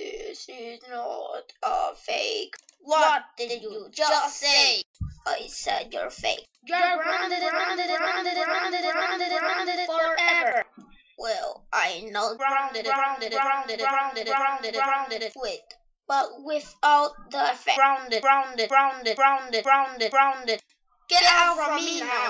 This is not a fake. What did you just say? I said you're fake. You're grounded forever. Well, I know grounded. Wait, but without the effect. Grounded. Get out from me now.